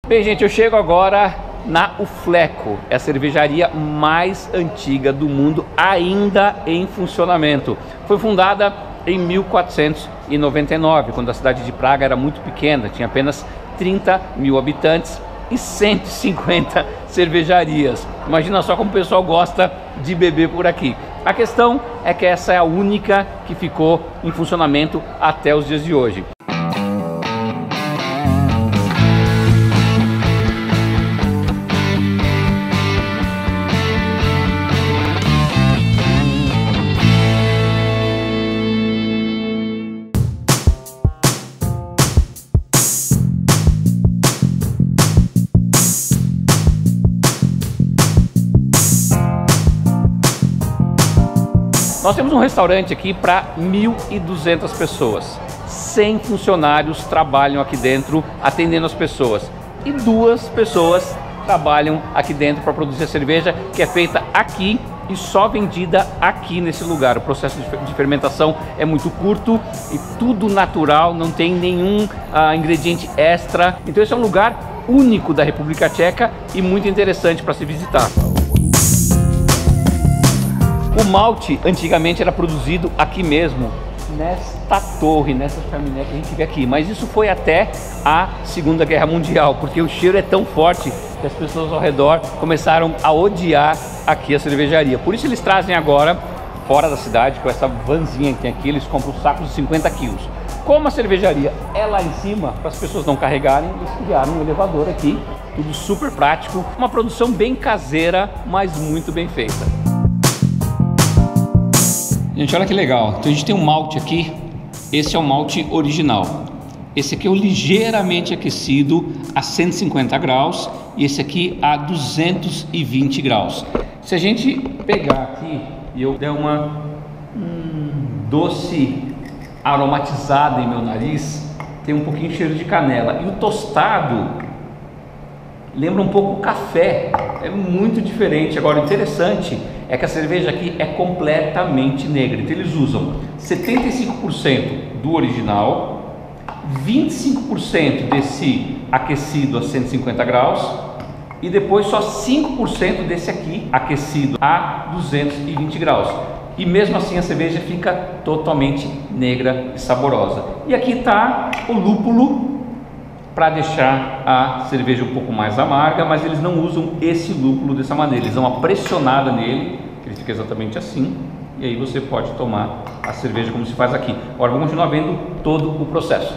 Bem, gente, eu chego agora na O Fleco, é a cervejaria mais antiga do mundo, ainda em funcionamento. Foi fundada em 1499, quando a cidade de Praga era muito pequena, tinha apenas 30 mil habitantes e 150 cervejarias. Imagina só como o pessoal gosta de beber por aqui. A questão é que essa é a única que ficou em funcionamento até os dias de hoje. Nós temos um restaurante aqui para 1.200 pessoas. 100 funcionários trabalham aqui dentro atendendo as pessoas. E 2 pessoas trabalham aqui dentro para produzir a cerveja, que é feita aqui e só vendida aqui nesse lugar. O processo de fermentação é muito curto e tudo natural, não tem nenhum ingrediente extra. Então esse é um lugar único da República Tcheca e muito interessante para se visitar. O malte antigamente era produzido aqui mesmo, nesta torre, nessa chaminé que a gente vê aqui, mas isso foi até a Segunda Guerra Mundial, porque o cheiro é tão forte que as pessoas ao redor começaram a odiar aqui a cervejaria. Por isso eles trazem agora, fora da cidade, com essa vanzinha que tem aqui, eles compram sacos de 50 quilos. Como a cervejaria é lá em cima, para as pessoas não carregarem, eles criaram um elevador aqui, tudo super prático, uma produção bem caseira, mas muito bem feita. Gente, olha que legal. Então a gente tem um malte aqui. Esse é o malte original. Esse aqui é o ligeiramente aquecido a 150 graus e esse aqui a 220 graus. Se a gente pegar aqui e eu der uma doce aromatizada em meu nariz, tem um pouquinho de cheiro de canela. E o tostado lembra um pouco o café. É muito diferente. Agora, o interessante é que a cerveja aqui é completamente negra. Então eles usam 75% do original, 25% desse aquecido a 150 graus e depois só 5% desse aqui aquecido a 220 graus. E mesmo assim a cerveja fica totalmente negra e saborosa. E aqui está o lúpulo para deixar a cerveja um pouco mais amarga, mas eles não usam esse lúpulo dessa maneira, eles dão uma pressionada nele, ele fica exatamente assim, e aí você pode tomar a cerveja como se faz aqui. Agora vamos continuar vendo todo o processo.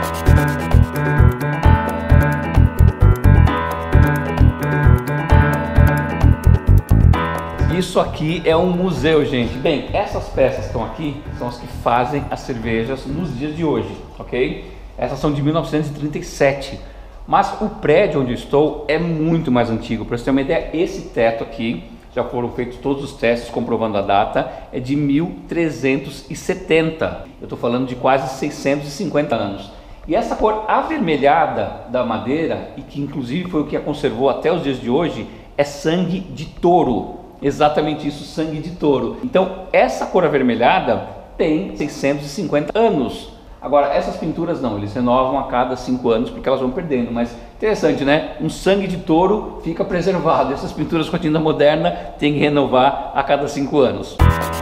Isso aqui é um museu, gente. Bem, essas peças que estão aqui são as que fazem as cervejas nos dias de hoje, ok? Essas são de 1937, mas o prédio onde eu estou é muito mais antigo. Para você ter uma ideia, esse teto aqui, já foram feitos todos os testes comprovando a data, é de 1370. Eu estou falando de quase 650 anos. E essa cor avermelhada da madeira, e que inclusive foi o que a conservou até os dias de hoje, é sangue de touro. Exatamente isso, sangue de touro. Então essa cor avermelhada tem 650 anos. Agora, essas pinturas não, eles renovam a cada 5 anos porque elas vão perdendo, mas interessante, né? Um sangue de touro fica preservado, essas pinturas com a tinta moderna tem que renovar a cada 5 anos.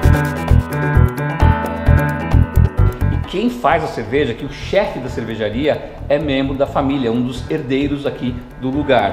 E quem faz a cerveja, que o chefe da cervejaria é membro da família, um dos herdeiros aqui do lugar.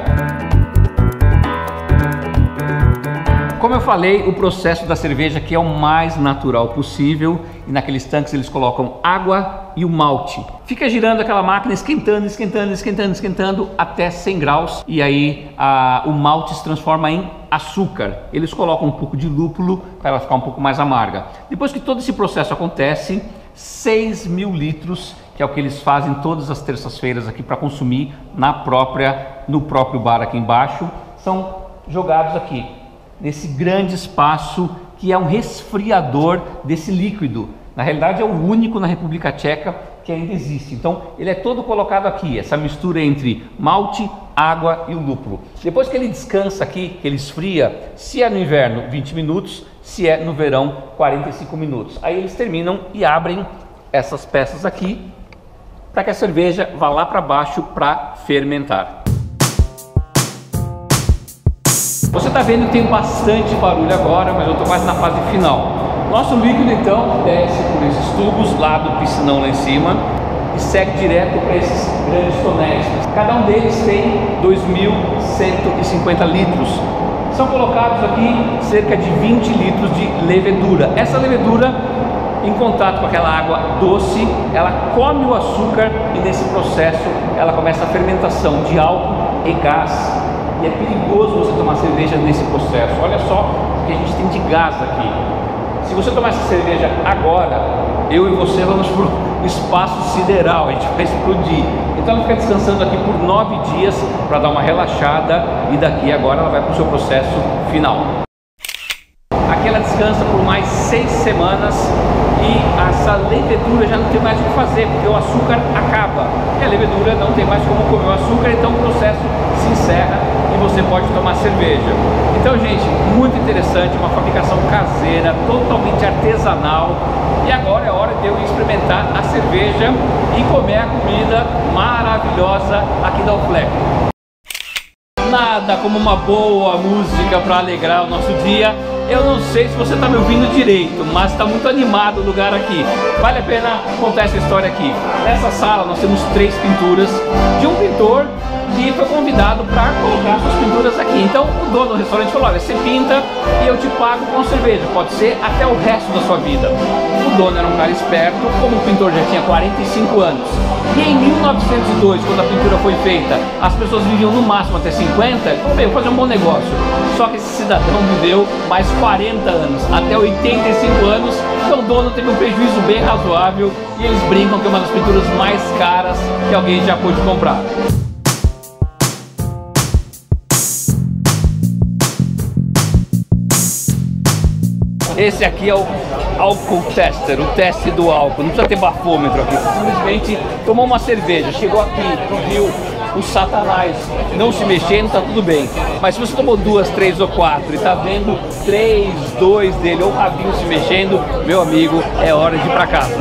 Como eu falei, o processo da cerveja aqui é o mais natural possível e naqueles tanques eles colocam água e o malte. Fica girando aquela máquina, esquentando, esquentando, esquentando, esquentando até 100 graus e aí o malte se transforma em açúcar. Eles colocam um pouco de lúpulo para ela ficar um pouco mais amarga. Depois que todo esse processo acontece, 6.000 litros, que é o que eles fazem todas as terças-feiras aqui para consumir no próprio bar aqui embaixo, são jogados aqui nesse grande espaço que é um resfriador desse líquido. Na realidade é o único na República Tcheca que ainda existe. Então ele é todo colocado aqui, essa mistura entre malte, água e o lúpulo. Depois que ele descansa aqui, que ele esfria, se é no inverno 20 minutos, se é no verão 45 minutos. Aí eles terminam e abrem essas peças aqui para que a cerveja vá lá para baixo para fermentar. Você está vendo que tem bastante barulho agora, mas eu estou quase na fase final. Nosso líquido então desce por esses tubos lá do piscinão lá em cima e segue direto para esses grandes tonéis. Cada um deles tem 2.150 litros. São colocados aqui cerca de 20 litros de levedura. Essa levedura, em contato com aquela água doce, ela come o açúcar e nesse processo ela começa a fermentação de álcool e gás. E é perigoso você tomar cerveja nesse processo. Olha só o que a gente tem de gás aqui. Se você tomar essa cerveja agora, eu e você vamos para o espaço sideral, a gente vai explodir. Então ela fica descansando aqui por 9 dias para dar uma relaxada e daqui agora ela vai para o seu processo final. Aqui ela descansa por mais 6 semanas e essa levedura já não tem mais o que fazer, porque o açúcar acaba. E a levedura não tem mais como comer o açúcar, então o processo se encerra e você pode tomar cerveja. Então, gente, muito interessante, uma fabricação caseira, totalmente artesanal. E agora é hora de eu experimentar a cerveja e comer a comida maravilhosa aqui da Ofleco. Nada como uma boa música para alegrar o nosso dia. Eu não sei se você está me ouvindo direito, mas está muito animado o lugar aqui. Vale a pena contar essa história aqui. Nessa sala nós temos 3 pinturas de um pintor que foi convidado para colocar suas pinturas aqui. Então o dono do restaurante falou: olha, você pinta e eu te pago com cerveja, pode ser até o resto da sua vida. O dono era um cara esperto, como o pintor já tinha 45 anos. E em 1902, quando a pintura foi feita, as pessoas viviam no máximo até 50, ele falou: bem, vou fazer um bom negócio. Só que esse cidadão viveu mais 40 anos, até 85 anos, então o dono teve um prejuízo bem razoável e eles brincam que é uma das pinturas mais caras que alguém já pôde comprar. Esse aqui é o álcool tester, o teste do álcool. Não precisa ter bafômetro aqui, simplesmente tomou uma cerveja, chegou aqui, viu o satanás não se mexendo, tá tudo bem. Mas se você tomou 2, 3 ou 4 e tá vendo 3, 2 dele ou o rabinho se mexendo, meu amigo, é hora de ir pra casa.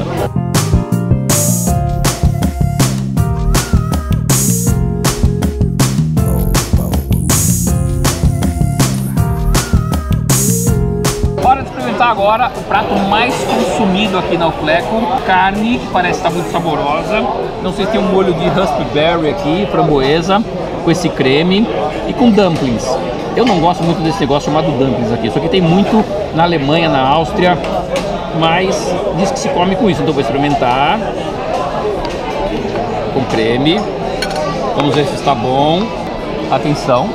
Agora o prato mais consumido aqui na Ofleco, carne que parece estar muito saborosa. Não sei se tem um molho de raspberry aqui, framboesa, com esse creme e com dumplings. Eu não gosto muito desse negócio chamado dumplings aqui, isso aqui tem muito na Alemanha, na Áustria, mas diz que se come com isso, então vou experimentar com creme. Vamos ver se está bom. Atenção.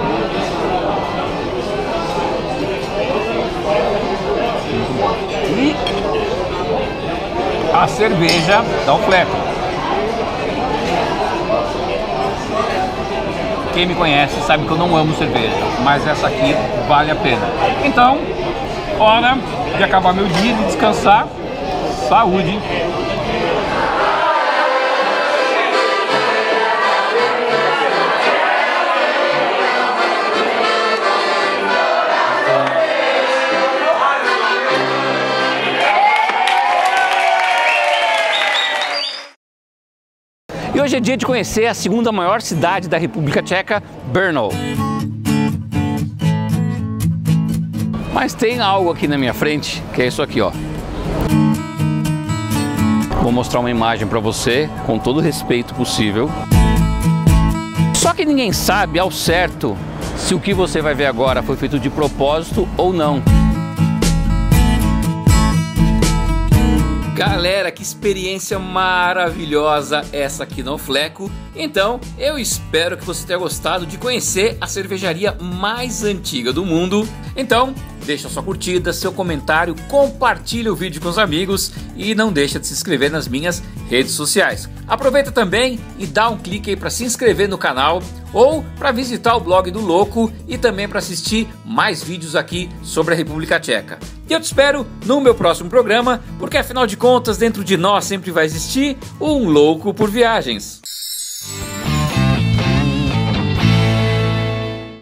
E a cerveja da Ofleco. Quem me conhece sabe que eu não amo cerveja, mas essa aqui vale a pena. Então, hora de acabar meu dia, de descansar. Saúde! E hoje é dia de conhecer a segunda maior cidade da República Tcheca, Brno. Mas tem algo aqui na minha frente, que é isso aqui, ó. Vou mostrar uma imagem para você, com todo o respeito possível. Só que ninguém sabe ao certo se o que você vai ver agora foi feito de propósito ou não. Galera, que experiência maravilhosa essa aqui na Ofleco. Então, eu espero que você tenha gostado de conhecer a cervejaria mais antiga do mundo. Então, deixa sua curtida, seu comentário, compartilha o vídeo com os amigos e não deixa de se inscrever nas minhas redes sociais. Aproveita também e dá um clique aí para se inscrever no canal ou para visitar o blog do Louco e também para assistir mais vídeos aqui sobre a República Tcheca. E eu te espero no meu próximo programa, porque afinal de contas, dentro de nós sempre vai existir um louco por viagens.